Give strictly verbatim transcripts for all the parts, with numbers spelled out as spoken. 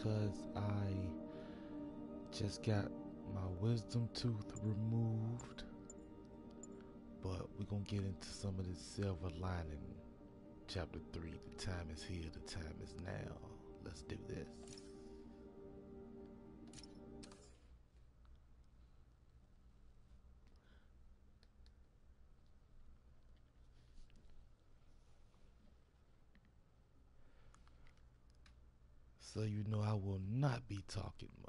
because I just got my wisdom tooth removed. But we're gonna get into some of this silver lining. Chapter three, the time is here, the time is now. Let's do this. So you know I will not be talking much.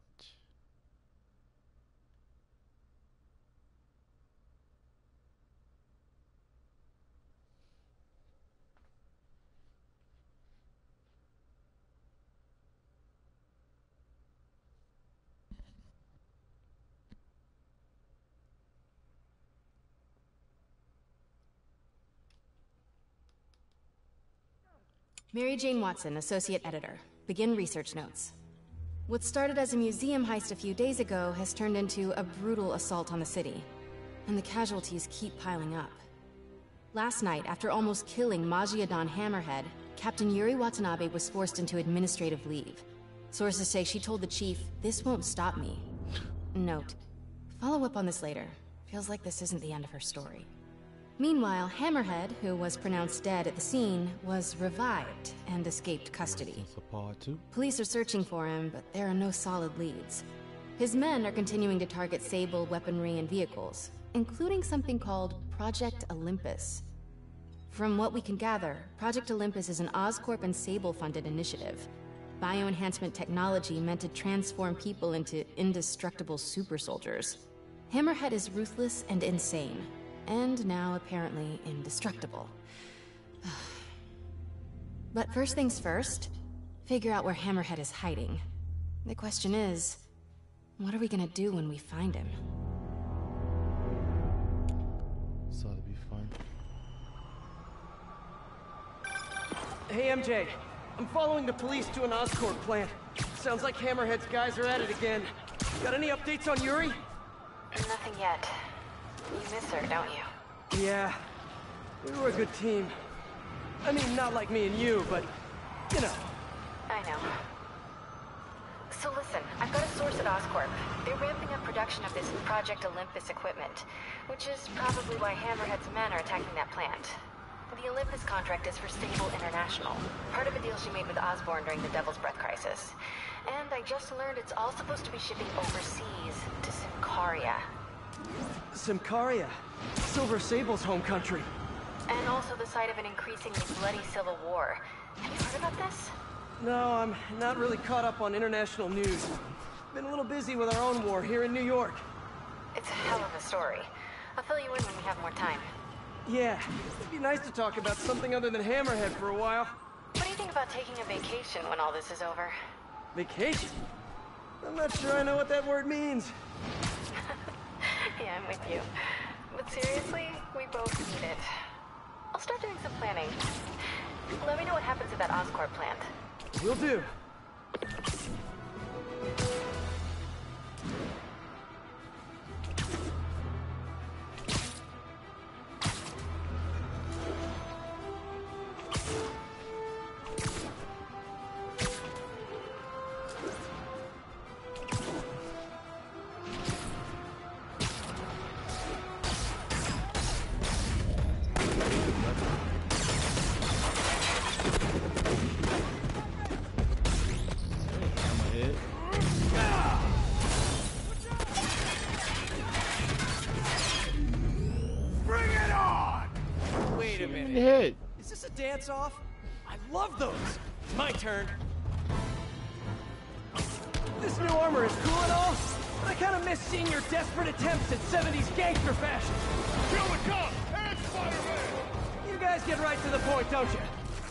Mary Jane Watson, Associate Editor. Begin research notes. What started as a museum heist a few days ago has turned into a brutal assault on the city, and the casualties keep piling up. Last night, after almost killing Majiadan Hammerhead, Captain Yuri Watanabe was forced into administrative leave. Sources say she told the chief, "This won't stop me." Note, follow up on this later. Feels like this isn't the end of her story. Meanwhile, Hammerhead, who was pronounced dead at the scene, was revived and escaped custody. That's a part two. Police are searching for him, but there are no solid leads. His men are continuing to target Sable weaponry and vehicles, including something called Project Olympus. From what we can gather, Project Olympus is an Oscorp and Sable-funded initiative. Bioenhancement technology meant to transform people into indestructible super soldiers. Hammerhead is ruthless and insane. And now apparently indestructible. But first things first, figure out where Hammerhead is hiding. The question is, what are we gonna do when we find him? So it'll be fun. Hey M J, I'm following the police to an Oscorp plant. Sounds like Hammerhead's guys are at it again. Got any updates on Yuri? Nothing yet. You miss her, don't you? Yeah, we were a good team. I mean, not like me and you, but, you know. I know. So listen, I've got a source at Oscorp. They're ramping up production of this Project Olympus equipment, which is probably why Hammerhead's men are attacking that plant. The Olympus contract is for Sable International, part of a deal she made with Osborn during the Devil's Breath crisis. And I just learned it's all supposed to be shipping overseas to Symkaria. Symkaria? Silver Sable's home country. And also the site of an increasingly bloody civil war. Have you heard about this? No, I'm not really caught up on international news. Been a little busy with our own war here in New York. It's a hell of a story. I'll fill you in when we have more time. Yeah, it'd be nice to talk about something other than Hammerhead for a while. What do you think about taking a vacation when all this is over? Vacation? I'm not sure I know what that word means. Yeah, I'm with you. But seriously, we both need it. I'll start doing some planning. Let me know what happens at that Oscorp plant. Will do. Is this a dance-off? I love those! My turn. This new armor is cool and all, but I kind of miss seeing your desperate attempts at seventies gangster fashion. Kill the cop! And Spider-Man! You guys get right to the point, don't you?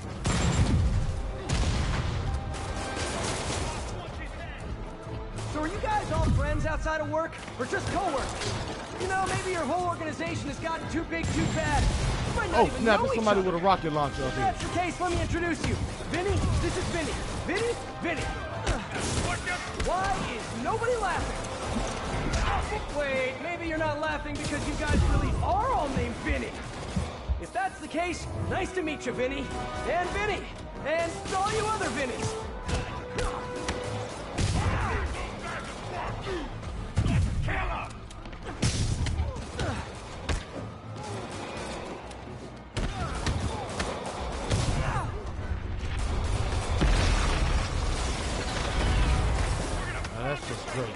So are you guys all friends outside of work, or just co-workers? You know, maybe your whole organization has gotten too big, too bad. Oh, snap, there's somebody with a rocket launcher up If here. that's the case, let me introduce you. Vinny, this is Vinny. Vinny, Vinny. Why is nobody laughing? Wait, maybe you're not laughing because you guys really are all named Vinny. If that's the case, nice to meet you, Vinny. And Vinny. And all you other Vinnies. else was great.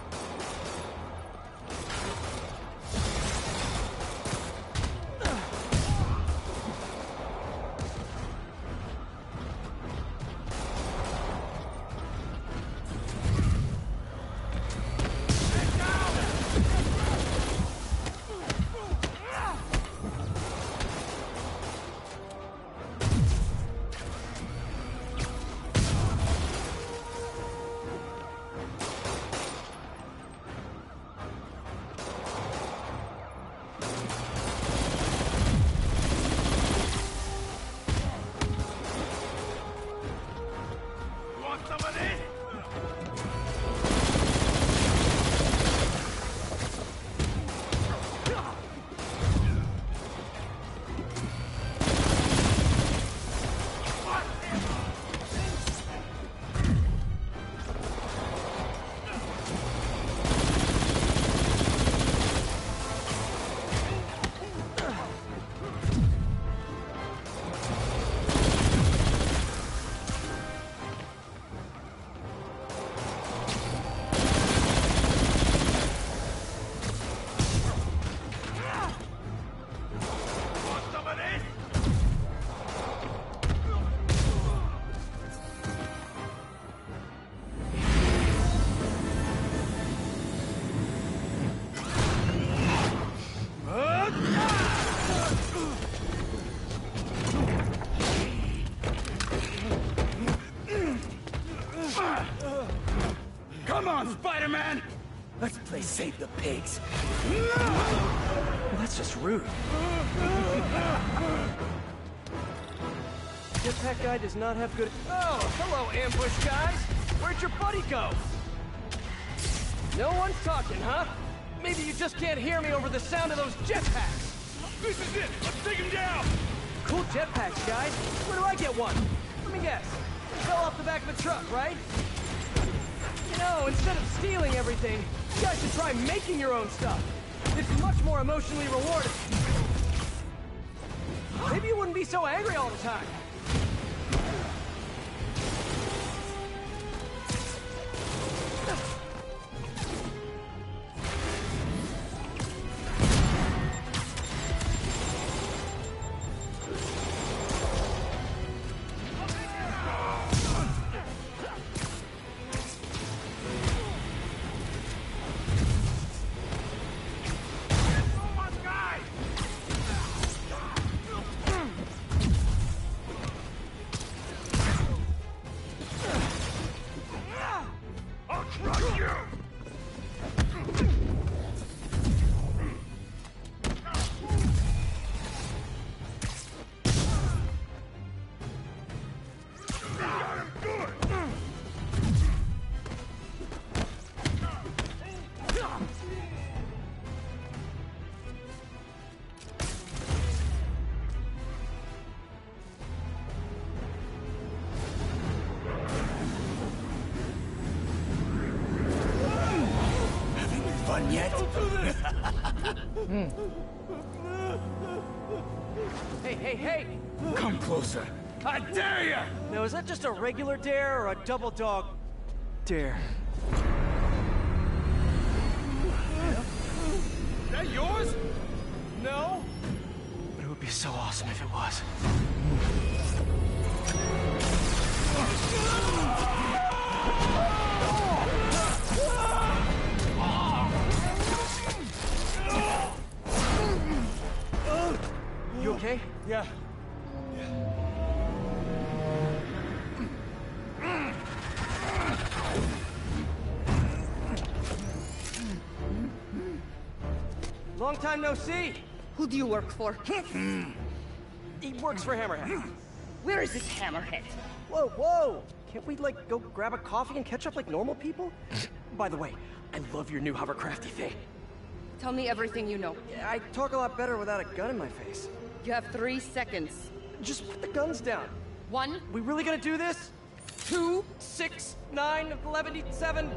Come on, Spider-Man! Let's play Save the Pigs. Well, that's just rude. Jetpack guy does not have good... Oh, hello, ambush guys! Where'd your buddy go? No one's talking, huh? Maybe you just can't hear me over the sound of those jetpacks. This is it! Let's take him down! Cool jetpacks, guys. Where do I get one? Let me guess. It fell off the back of a truck, right? You know, instead of stealing everything, you guys should try making your own stuff. It's much more emotionally rewarding. Maybe you wouldn't be so angry all the time. Yet? Hey, hey, hey! Come closer. I dare you! Now, is that just a regular dare or a double dog dare? Is that yours? No? But it would be so awesome if it was. You okay? Yeah. Long time no see. Who do you work for? He works for Hammerhead. Where is this Hammerhead? Whoa, whoa! Can't we, like, go grab a coffee and catch up like normal people? By the way, I love your new hovercrafty thing. Tell me everything you know. I talk a lot better without a gun in my face. You have three seconds. Just put the guns down. One, We really gonna do this? Two, six, nine, eleven, seven.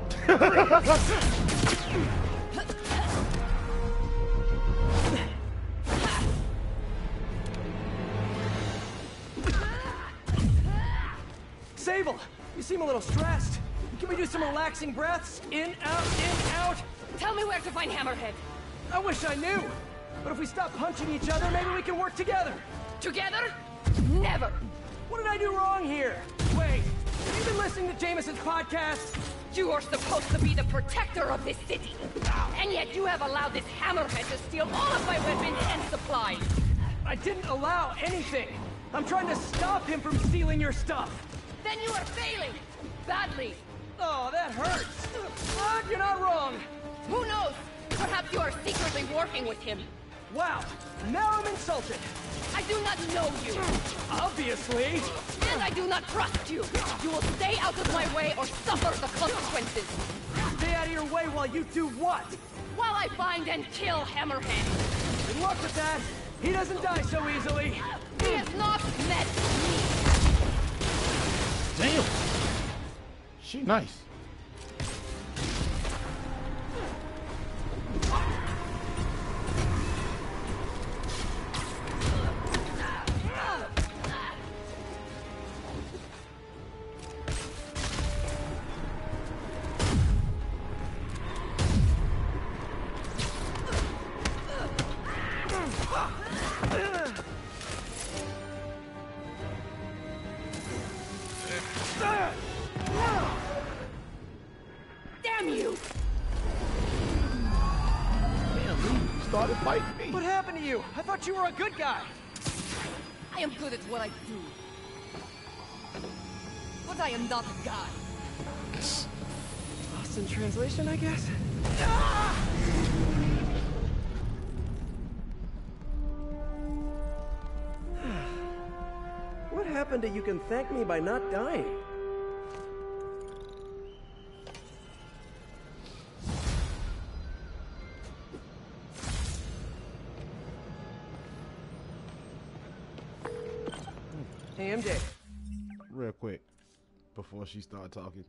Sable, you seem a little stressed. Can we do some relaxing breaths? In, out, in, out. Tell me where to find Hammerhead. I wish I knew. But if we stop punching each other, maybe we can work together. Together? Never. What did I do wrong here? Wait, have you been listening to Jameson's podcast? You are supposed to be the protector of this city. And yet you have allowed this Hammerhead to steal all of my weapons and supplies. I didn't allow anything. I'm trying to stop him from stealing your stuff. Then you are failing. Badly. Oh, that hurts. But you're not wrong. Who knows? Perhaps you are secretly working with him. Wow, now I'm insulted. I do not know you. Obviously. And I do not trust you. You will stay out of my way or suffer the consequences. Stay out of your way while you do what? While I find and kill Hammerhead. Good luck with that. He doesn't die so easily. He has not met me. Damn. She nice. Damn you! Damn, you started fighting me. What happened to you? I thought you were a good guy. I am good at what I do. But I am not a guy. Lost in translation, I guess? What happened to you can thank me by not dying? Hey, M J. Real quick, before she started talking,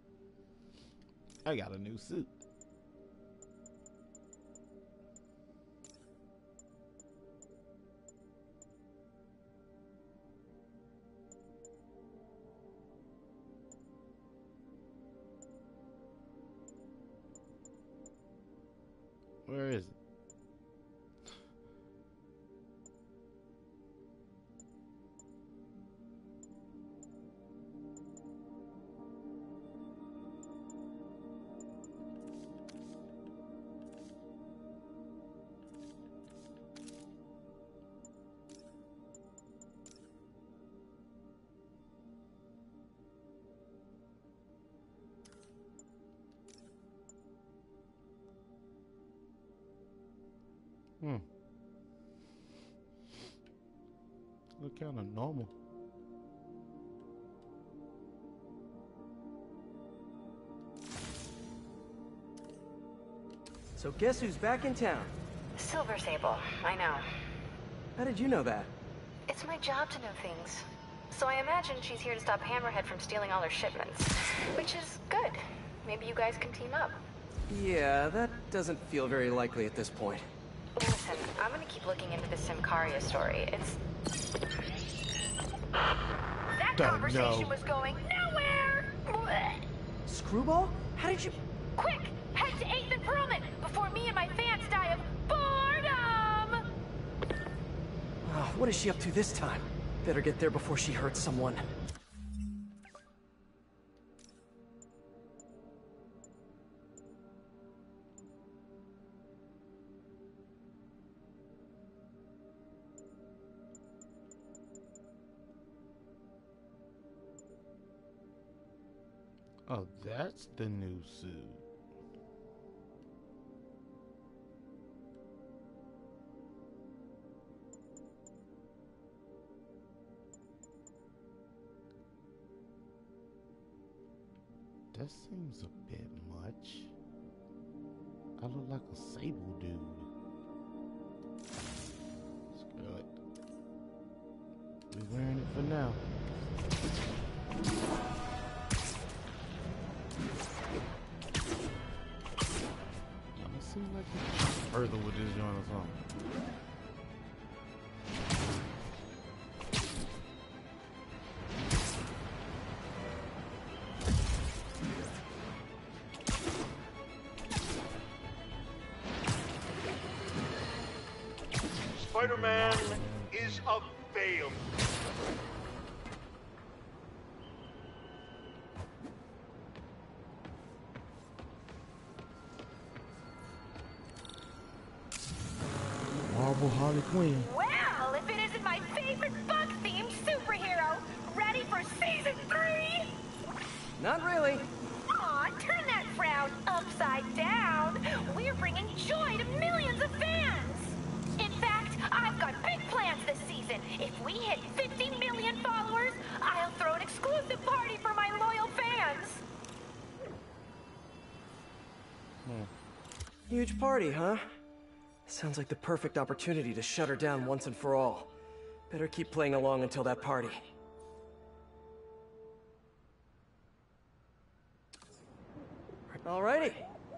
I got a new suit. Where is it? Hmm. Look kind of normal. So guess who's back in town? Silver Sable, I know. How did you know that? It's my job to know things. So I imagine she's here to stop Hammerhead from stealing all her shipments. Which is good. Maybe you guys can team up. Yeah, that doesn't feel very likely at this point. Listen, I'm gonna keep looking into the Simcaria story. It's... That Don't conversation know. was going nowhere! Blech. Screwball? How did you... Quick! Head to eighth and Perlman before me and my fans die of boredom! Oh, what is she up to this time? Better get there before she hurts someone. Oh, that's the new suit. That seems a bit much. I look like a sable dude. Screw it. We're wearing it for now. I'ma seem like it's further with this joint or something. Spider-Man is a failure. Marvel Harley Quinn. Well, if it isn't my favorite bug-themed superhero, ready for season three? Not really. Aw, turn that frown upside down. We're bringing joy to millions of fans. In fact, I've got big plans this season. If we hit fifty million followers, I'll throw an exclusive party for my loyal fans. Hmm. Huge party, huh? Sounds like the perfect opportunity to shut her down once and for all. Better keep playing along until that party. Alrighty.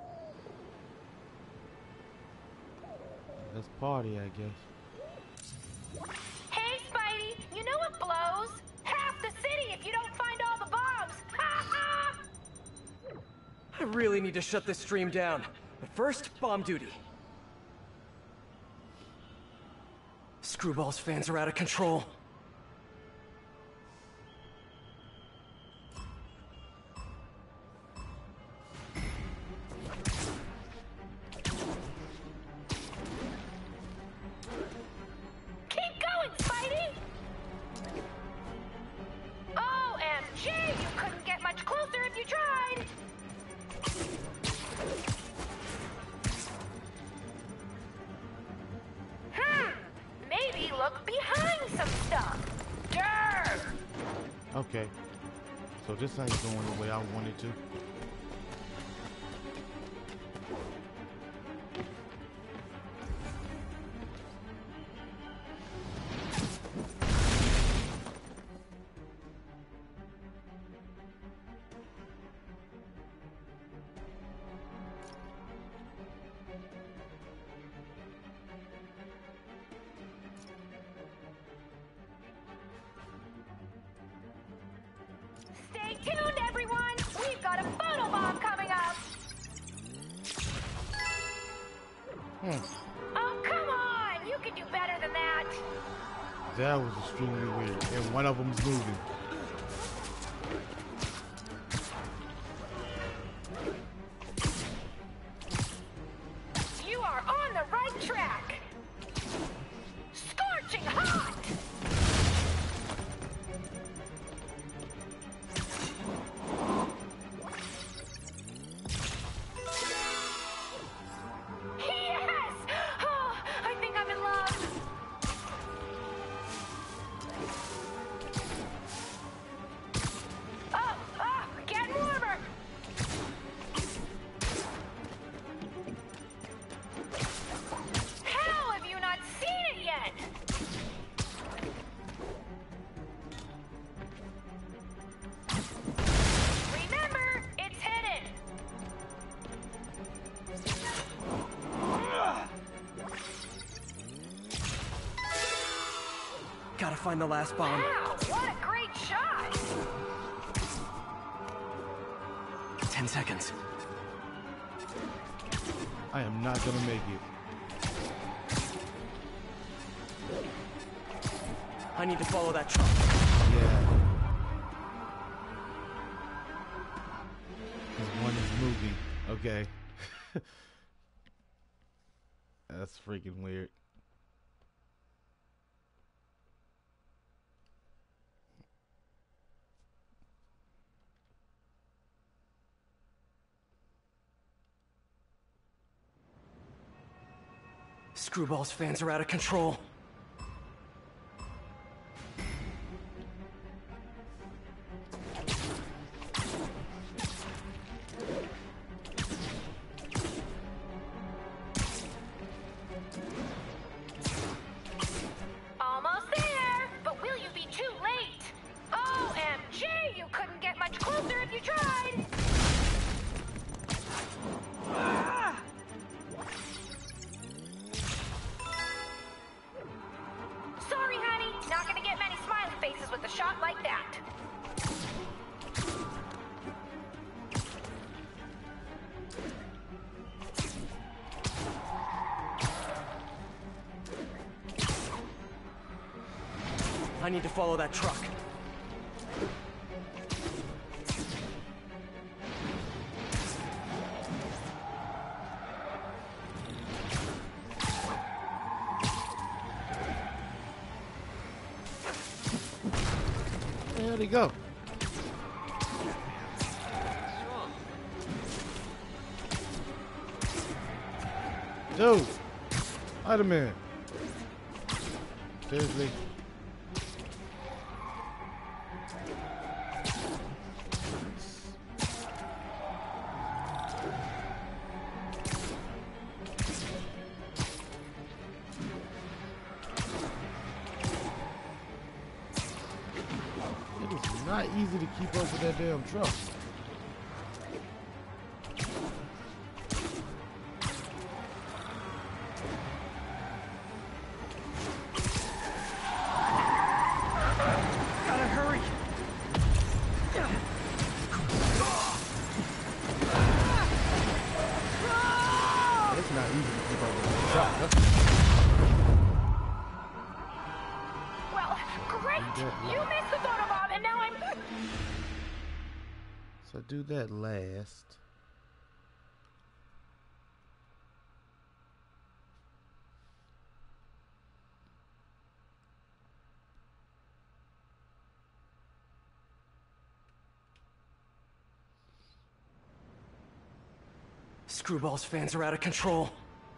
Let's party, I guess. Hey, Spidey, you know what blows? Half the city if you don't find all the bombs. Ha ha! I really need to shut this stream down. But first, bomb duty. Screwball's fans are out of control. Keep going, Spidey! O M G, you couldn't get much closer if you tried! Hmm, maybe look behind some stuff. Durr! Okay. So this ain't going the way I wanted to. Stay tuned, everyone! We've got a photobomb coming up! Hmm. Oh, come on! You can do better than that! That was extremely weird. And one of them's moving. You are on the right track! Scorching hot! Yes! Oh, I think I'm in love! Oh, oh, getting warmer! How have you not seen it yet? Remember, it's hidden. Gotta find the last bomb. Wow, what a great shot! Ten seconds. I am not gonna make it. I need to follow that truck. Yeah. Because one is moving. Okay. That's freaking weird. Screwball's fans are out of control. Almost there, but will you be too late? O M G, you couldn't get much closer if you tried! I need to follow that truck. Where'd he go? Dude, wait a minute. Seriously? It is not easy to keep up with that damn truck. So do that last. Screwball's fans are out of control.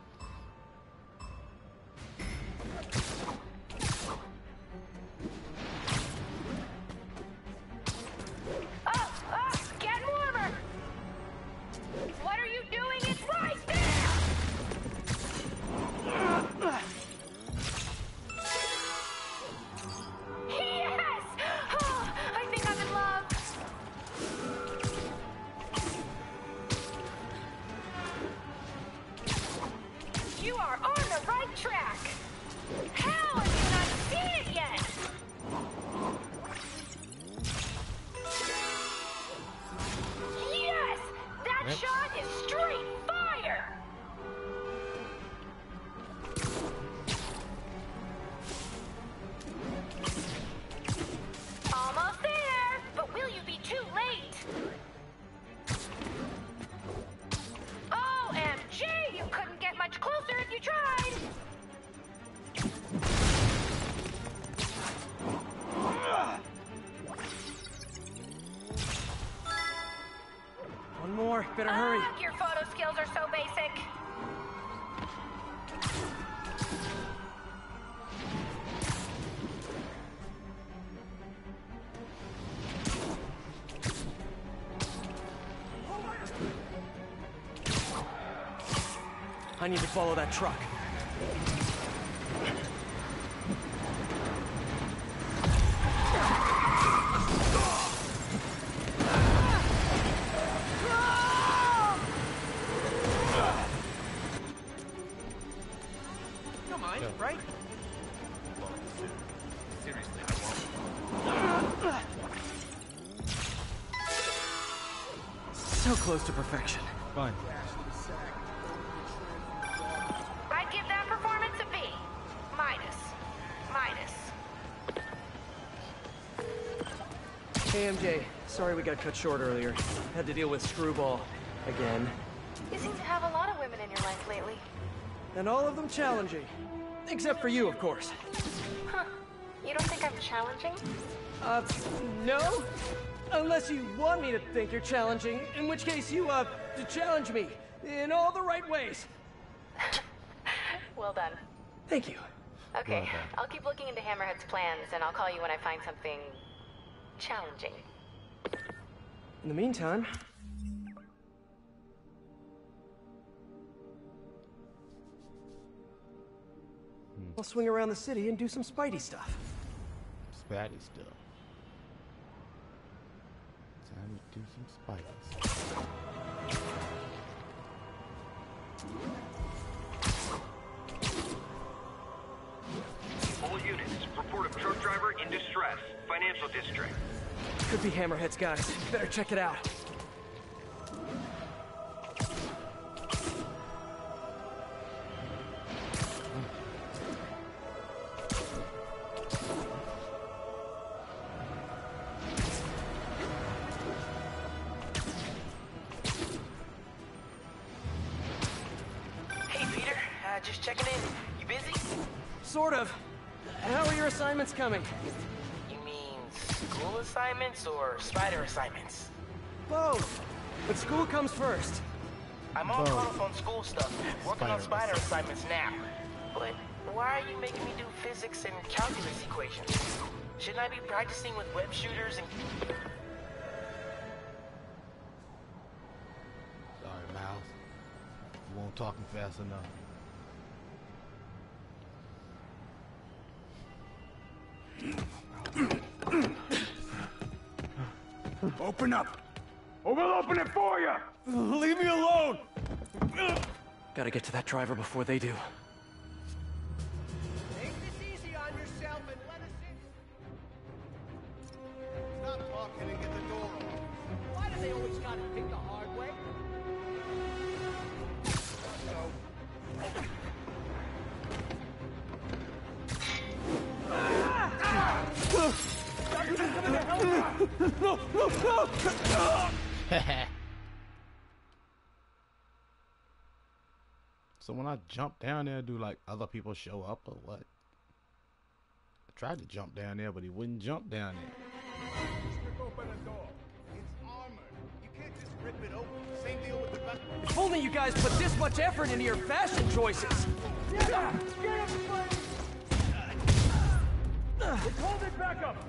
Better hurry. Ugh, your photo skills are so basic. I need to follow that truck. Right? Seriously, I won't. So close to perfection. Fine. I'd give that performance a B. Minus. Minus. Hey, M J. Sorry we got cut short earlier. Had to deal with Screwball. Again. You seem to have a lot of women in your life lately. And all of them challenging. Except for you, of course. Huh. You don't think I'm challenging? Uh, no? Unless you want me to think you're challenging, in which case you, uh, to challenge me. In all the right ways. Well done. Thank you. Okay, I'll keep looking into Hammerhead's plans, and I'll call you when I find something... challenging. In the meantime... I'll swing around the city and do some Spidey stuff. Spidey stuff. Time to do some Spidey stuff. All units, report of truck driver in distress. Financial district. Could be Hammerhead's guys. Better check it out. just checking in. You busy? Sort of. How are your assignments coming? You mean school assignments or spider assignments? Both. But school comes first. I'm all Both. caught up on school stuff, working on spider assignments now. But why are you making me do physics and calculus equations? Shouldn't I be practicing with web shooters and... Sorry, Miles. You weren't talking fast enough. Open up! Or we'll open it for you! Leave me alone! Gotta get to that driver before they do. Take this easy on yourself and let us in. Stop talking and get the door open. Why do they always gotta pick the hard way? No, no, no! So when I jump down there, do like other people show up or what? I tried to jump down there, but he wouldn't jump down there. Strip open the door. It's armored. You can't just rip it open. Same deal with the back. If only you guys put this much effort into your fashion choices! Yeah! Get up, buddy! Let's hold it back up!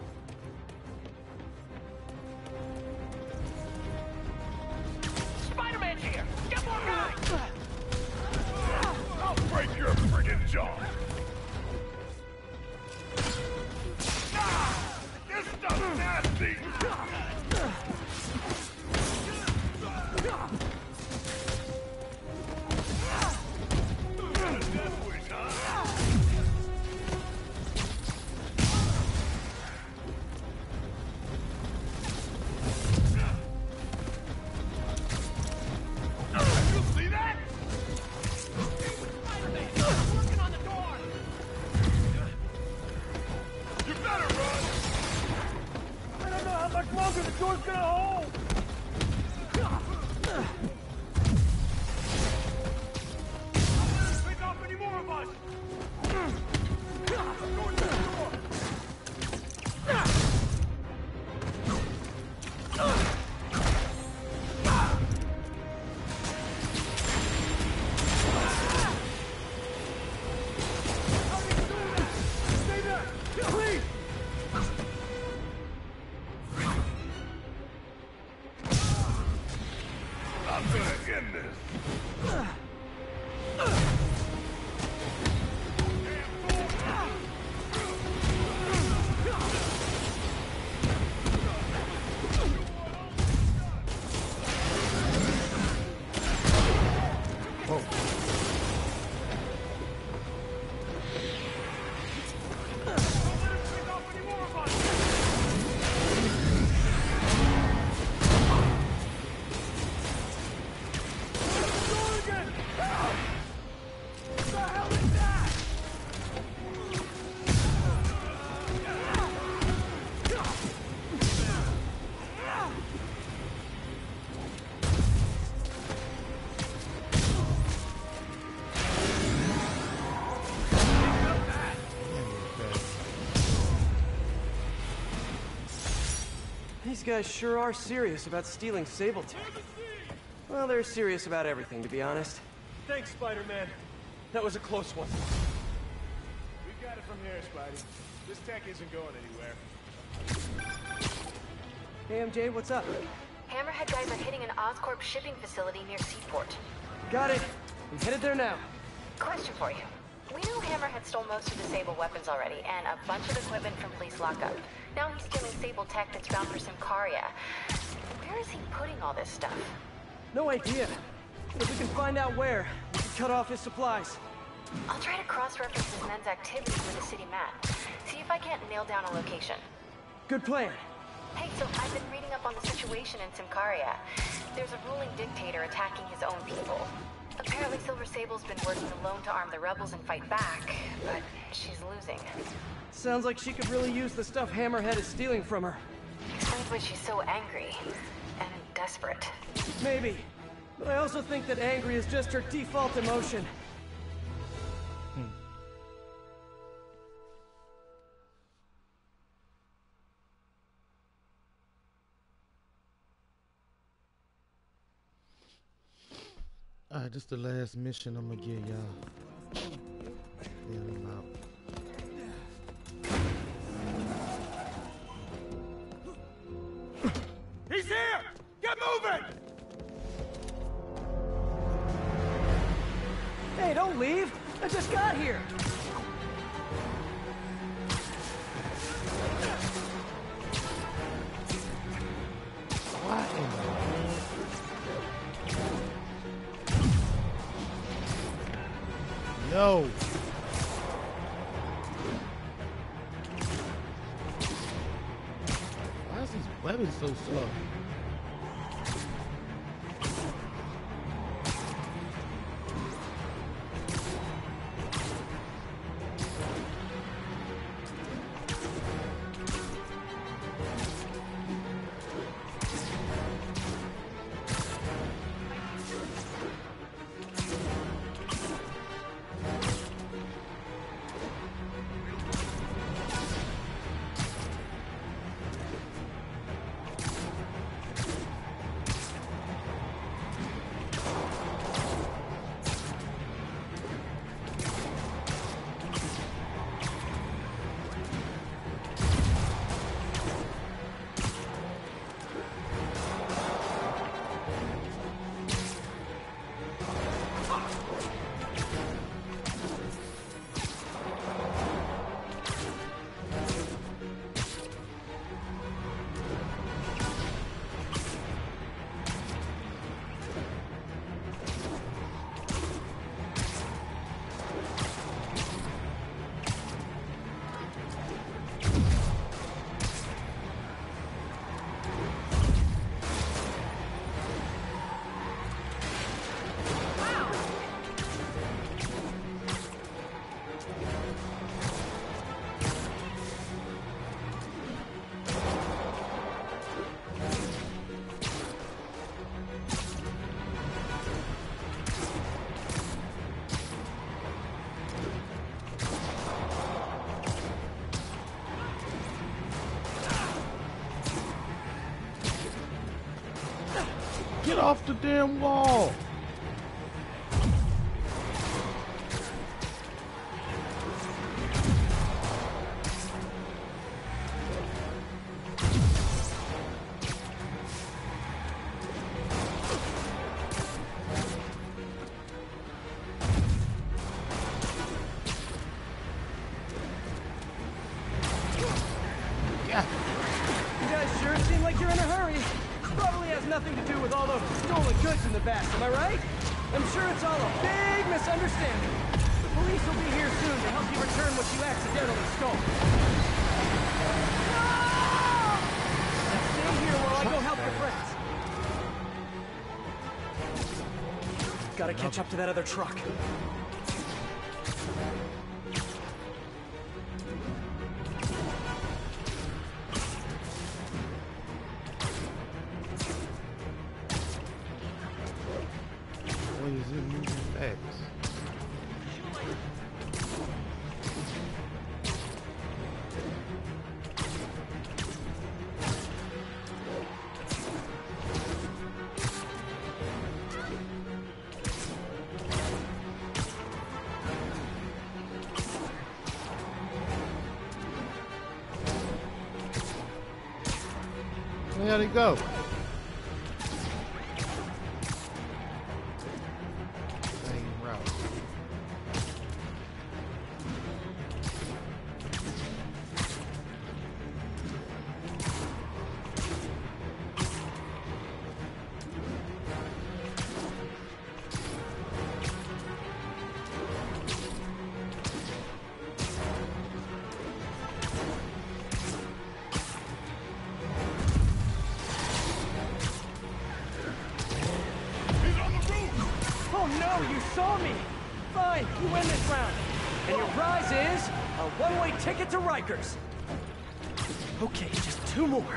Spider-Man's here! Get more guys! I'll break your friggin' jaw! Ah! This stuff's nasty! Death wish, huh? You see that? Working on the door. You better run! I don't know how much longer the door's gonna hold! Pick off any more of us! I'm going to the door! Stay there! Please! I'm gonna end this. These guys sure are serious about stealing Sabletech. Well, they're serious about everything, to be honest. Thanks, Spider-Man. That was a close one. We got it from here, Spidey. This tech isn't going anywhere. Hey, M J, what's up? Hammerhead guys are hitting an Oscorp shipping facility near Seaport. Got it. I'm headed there now. Question for you. We know Hammerhead stole most of the Sable weapons already, and a bunch of equipment from police lockup. Now he's stealing Sable tech that's bound for Symkaria. Where is he putting all this stuff? No idea. If we can find out where, we can cut off his supplies. I'll try to cross-reference his men's activities with the city map. See if I can't nail down a location. Good plan. Hey, so I've been reading up on the situation in Symkaria. There's a ruling dictator attacking his own people. Apparently Silver Sable's been working alone to arm the rebels and fight back, but she's losing. Sounds like she could really use the stuff Hammerhead is stealing from her. Explains why she's so angry and desperate. Maybe. But I also think that angry is just her default emotion. Alright, this is the last mission I'm gonna get y'all. Then I'm out. He's here! Get moving! Hey, don't leave! I just got here! What in the No! Why is these weapons so slow? Get off the damn wall! Yeah. You guys sure seem like you're in a hurry. Probably has nothing to do with all those stolen goods in the back, am I right? I'm sure it's all a big misunderstanding. The police will be here soon to help you return what you accidentally stole. Now stay here while I go help your friends. Gotta catch up to that other truck. What is it moving fast? Where'd it go? Same route. Oh no, you saw me! Fine, you win this round. And your prize is a one-way ticket to Rikers. Okay, just two more.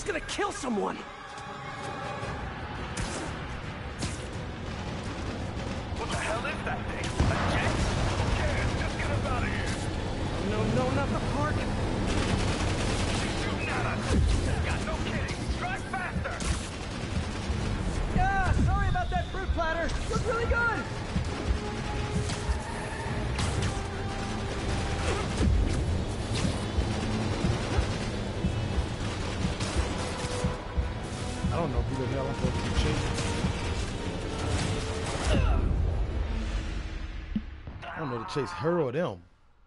just gonna kill someone. What the hell is that thing? A jet? Who cares? Just get us out of here. No, no, not the park. She's shooting at us. God, no kidding. Drive faster. Yeah, sorry about that fruit platter. Looked really good. I don't know who the hell I'm supposed to be chasing. I don't know to chase her or them.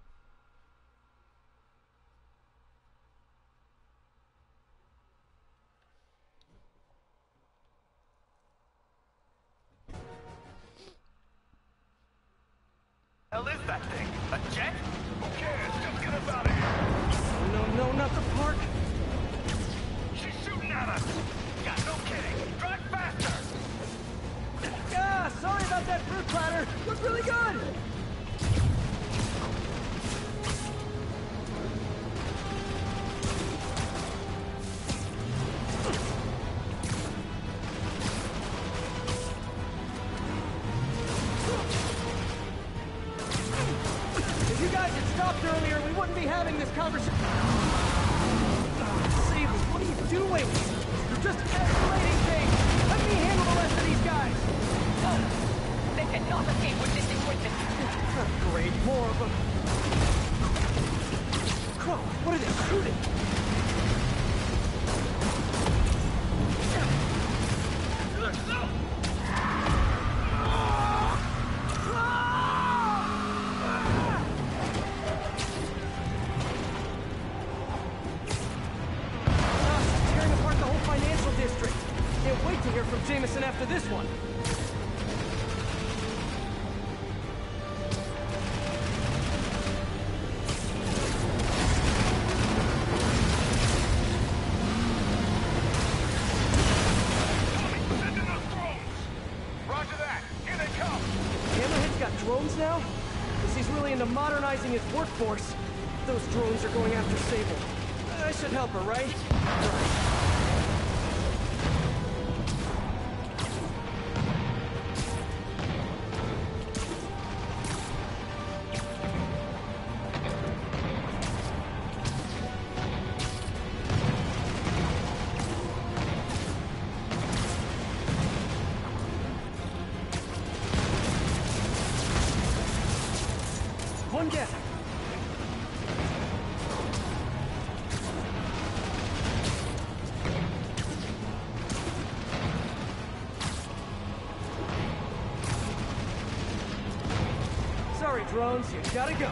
Hell is that thing? A jet? Who cares? Just get us out of here. No, no, not the park. She's shooting at us. God, no kidding. Drive faster. Yeah, sorry about that fruit platter. Looked really good. If you guys had stopped earlier, we wouldn't be having this conversation. Sable, what are you doing? You're just escalating things. Let me handle the rest of these guys. Oh, they cannot escape with this equipment. Great, more of them. Crow, what are they shooting? Tearing apart the whole financial district. Can't wait to hear from Jameson after this one. Send in those drones. Roger that. Here they come. Hammerhead's got drones now? Guess he's really into modernizing his workforce. Those drones are going after Sable. I should help her, right? One down. Sorry, drones, you gotta go.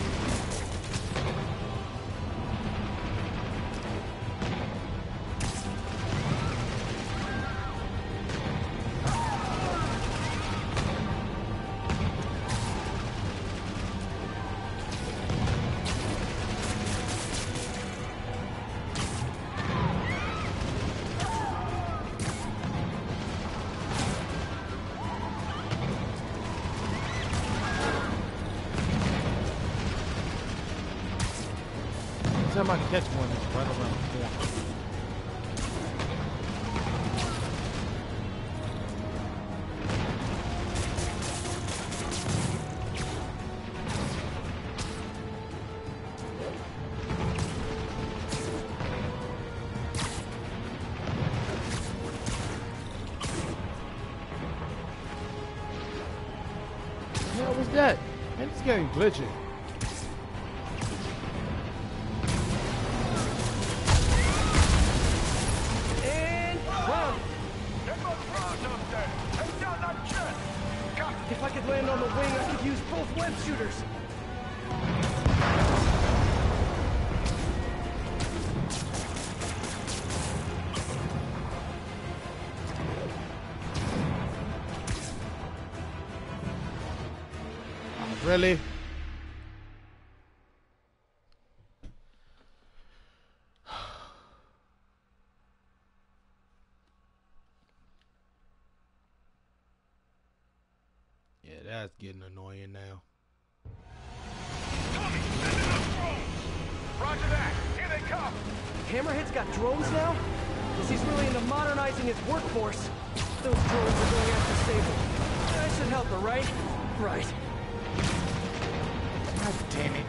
Time I can catch one that's right around the corner. What the hell was that? Man, this game glitching. If I could land on the wing, I could use both web shooters. Really? Yeah, that's getting annoying now. Tommy, send in those drones. Roger that. Here they come. Hammerhead's got drones now? Guess he's really into modernizing his workforce. Those drones are going after Sable. I should help her, right? Right. God damn it.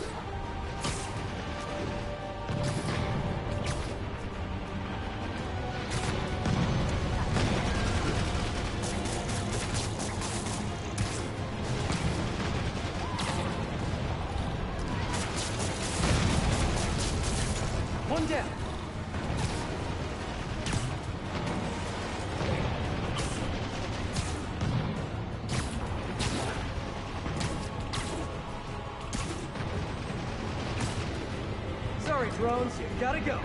One down. Sorry, drones, you gotta go.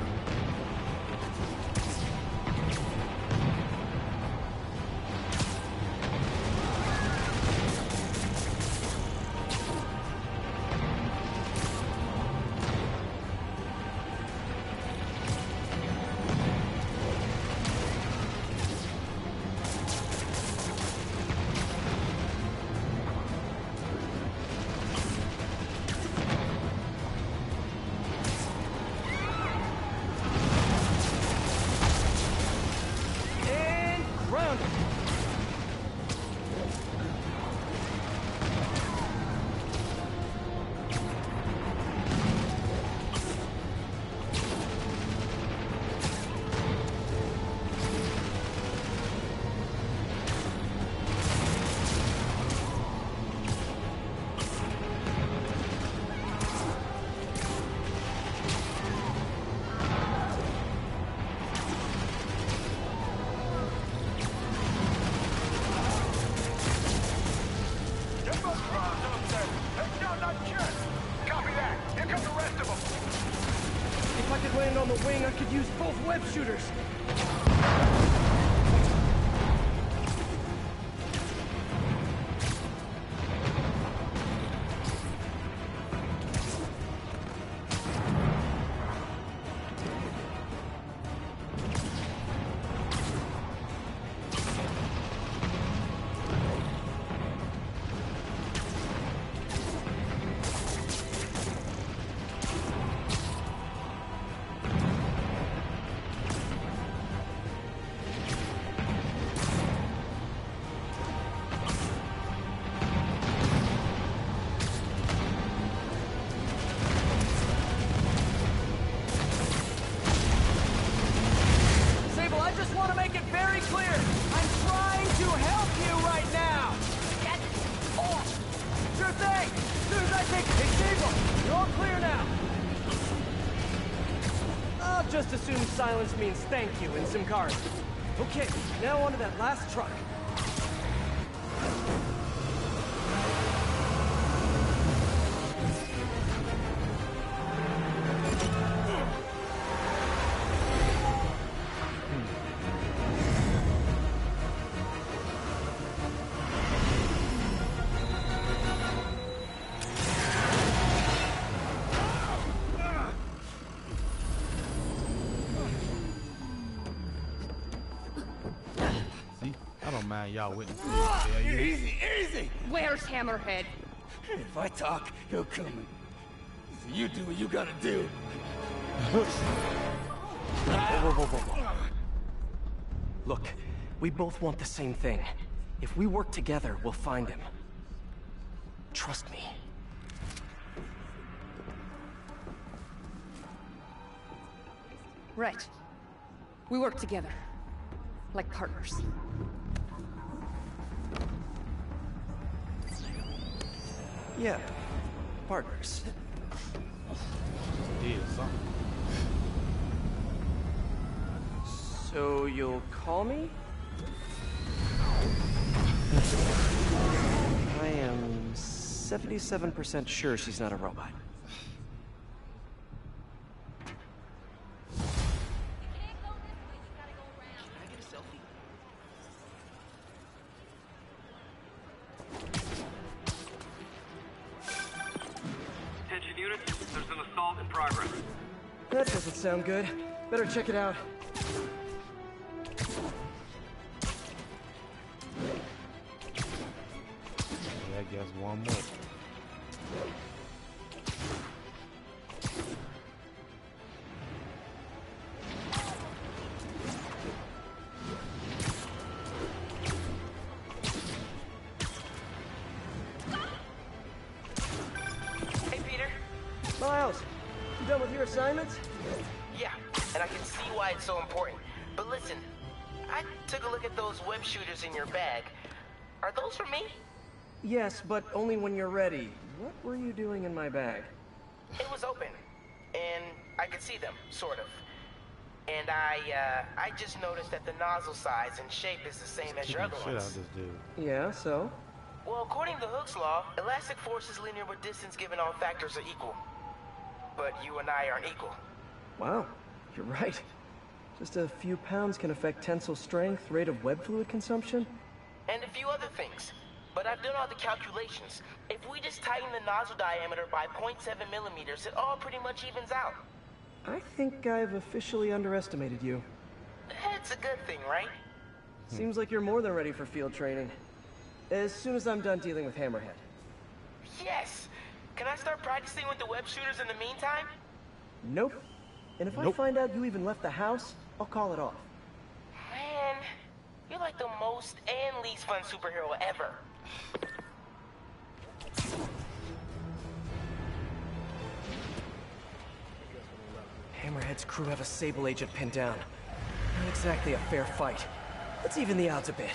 If I could land on the wing, I could use both web shooters. Just assume silence means thank you in some cars. Okay, now onto that last truck. Man, y'all witness. Easy, easy! Where's Hammerhead? If I talk, he'll come. So you do what you gotta do. Whoa, whoa, whoa, whoa. Look, we both want the same thing. If we work together, we'll find him. Trust me. Right. We work together. Like partners. Yeah, partners. Yeah, something. So you'll call me? I am seventy-seven percent sure she's not a robot. That doesn't sound good. Better check it out. Yeah, I guess one more. Miles, you done with your assignments? Yeah, and I can see why it's so important. But listen, I took a look at those web shooters in your bag. Are those for me? Yes, but only when you're ready. What were you doing in my bag? It was open, and I could see them, sort of. And I, uh, I just noticed that the nozzle size and shape is the same as your other Shit out ones. of this dude. Yeah, so? Well, according to Hooke's law, elastic force is linear with distance given all factors are equal. But you and I aren't equal. Wow, you're right. Just a few pounds can affect tensile strength, rate of web fluid consumption. And a few other things. But I've done all the calculations. If we just tighten the nozzle diameter by zero point seven millimeters, it all pretty much evens out. I think I've officially underestimated you. It's a good thing, right? Seems like you're more than ready for field training. As soon as I'm done dealing with Hammerhead. Yes! Can I start practicing with the web shooters in the meantime? Nope. And if Nope. I find out you even left the house, I'll call it off. Man, you're like the most and least fun superhero ever. Hammerhead's crew have a Sable agent pinned down. Not exactly a fair fight. Let's even the odds a bit.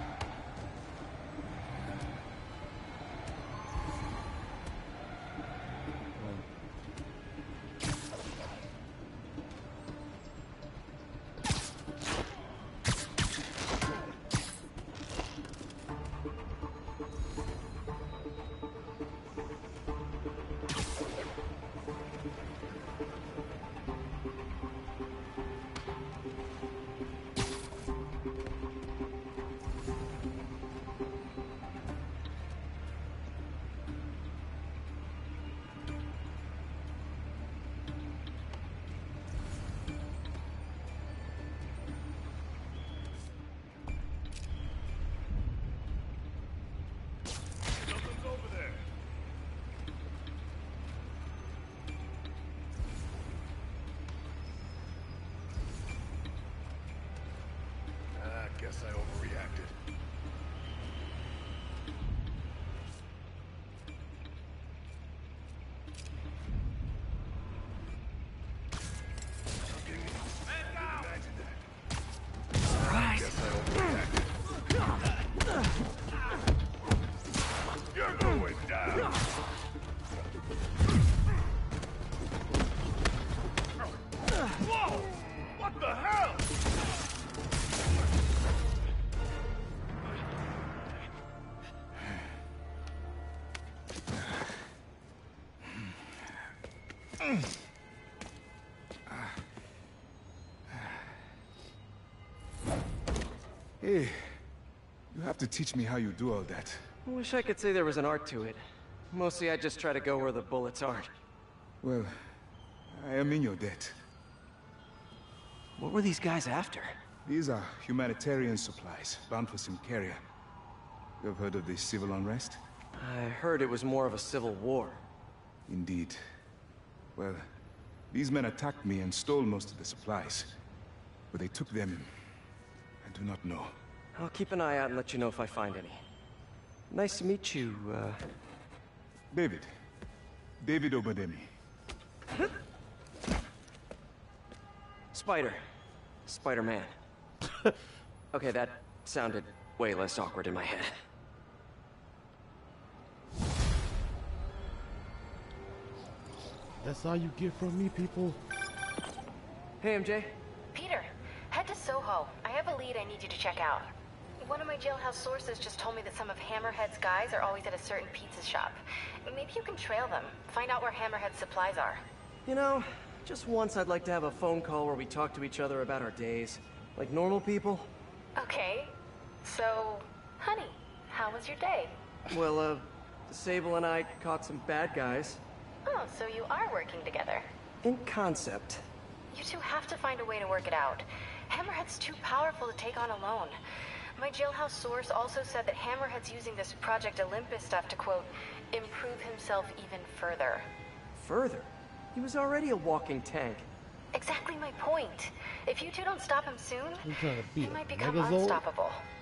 Something's over there. I guess I overreacted. Imagine that. I guess I overreacted. You're going down. Whoa! What the hell? Hey, you have to teach me how you do all that. I wish I could say there was an art to it. Mostly I just try to go where the bullets aren't. Well, I am in your debt. What were these guys after? These are humanitarian supplies, bound for Simcaria. You have heard of the civil unrest? I heard it was more of a civil war. Indeed. Well, these men attacked me and stole most of the supplies. But they took them... I do not know. I'll keep an eye out and let you know if I find any. Nice to meet you, uh... David. David Obademi. Spider. Spider-Man. Okay, that sounded way less awkward in my head. That's all you get from me, people. Hey, M J. Peter, head to Soho. I have a lead I need you to check out. One of my jailhouse sources just told me that some of Hammerhead's guys are always at a certain pizza shop. Maybe you can trail them, find out where Hammerhead's supplies are. You know, just once I'd like to have a phone call where we talk to each other about our days. Like normal people. Okay. So, honey, how was your day? Well, uh, Sable and I caught some bad guys. Oh, so you are working together. In concept. You two have to find a way to work it out. Hammerhead's too powerful to take on alone. My jailhouse source also said that Hammerhead's using this Project Olympus stuff to, quote, improve himself even further. Further? He was already a walking tank. Exactly my point. If you two don't stop him soon, You trying to he beat might a become Megazord? unstoppable.